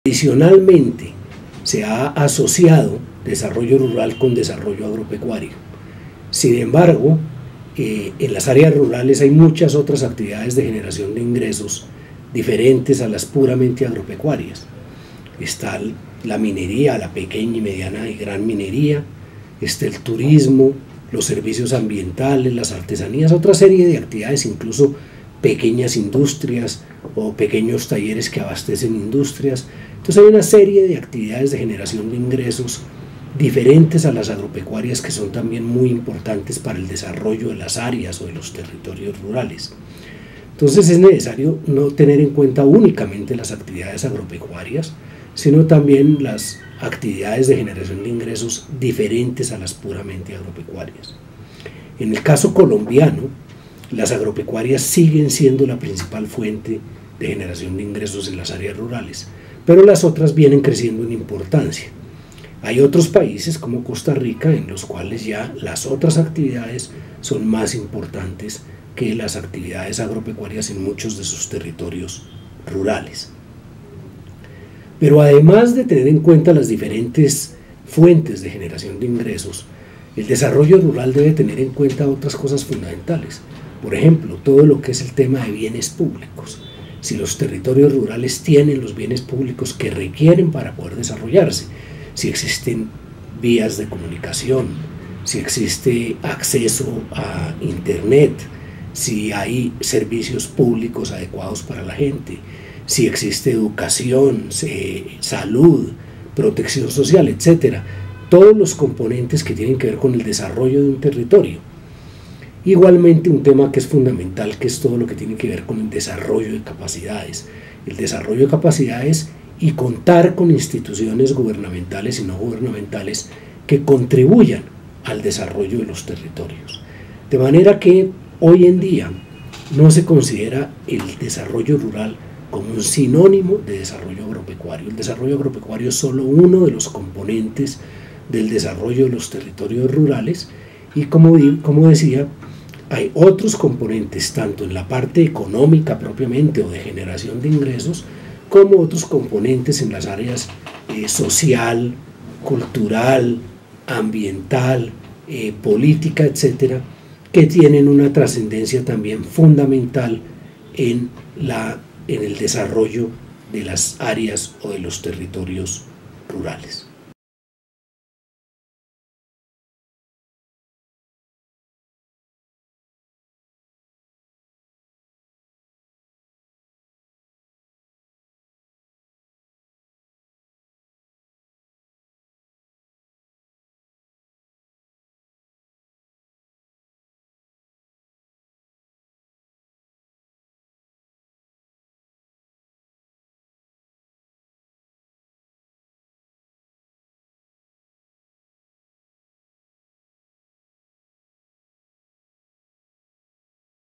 Tradicionalmente se ha asociado desarrollo rural con desarrollo agropecuario. Sin embargo, en las áreas rurales hay muchas otras actividades de generación de ingresos diferentes a las puramente agropecuarias. Está la minería, la pequeña y mediana y gran minería, está el turismo, los servicios ambientales, las artesanías, otra serie de actividades, incluso pequeñas industrias o pequeños talleres que abastecen industrias. Entonces hay una serie de actividades de generación de ingresos diferentes a las agropecuarias que son también muy importantes para el desarrollo de las áreas o de los territorios rurales. Entonces es necesario no tener en cuenta únicamente las actividades agropecuarias, sino también las actividades de generación de ingresos diferentes a las puramente agropecuarias. En el caso colombiano, las agropecuarias siguen siendo la principal fuente de generación de ingresos en las áreas rurales, pero las otras vienen creciendo en importancia. Hay otros países como Costa Rica en los cuales ya las otras actividades son más importantes que las actividades agropecuarias en muchos de sus territorios rurales. Pero además de tener en cuenta las diferentes fuentes de generación de ingresos, el desarrollo rural debe tener en cuenta otras cosas fundamentales. Por ejemplo, todo lo que es el tema de bienes públicos. Si los territorios rurales tienen los bienes públicos que requieren para poder desarrollarse, si existen vías de comunicación, si existe acceso a internet, si hay servicios públicos adecuados para la gente, si existe educación, salud, protección social, etc. Todos los componentes que tienen que ver con el desarrollo de un territorio. Igualmente un tema que es fundamental, que es todo lo que tiene que ver con el desarrollo de capacidades. El desarrollo de capacidades y contar con instituciones gubernamentales y no gubernamentales que contribuyan al desarrollo de los territorios. De manera que hoy en día no se considera el desarrollo rural como un sinónimo de desarrollo agropecuario. El desarrollo agropecuario es solo uno de los componentes del desarrollo de los territorios rurales y como decía, hay otros componentes tanto en la parte económica propiamente o de generación de ingresos como otros componentes en las áreas social, cultural, ambiental, política, etcétera, que tienen una trascendencia también fundamental en el desarrollo de las áreas o de los territorios rurales.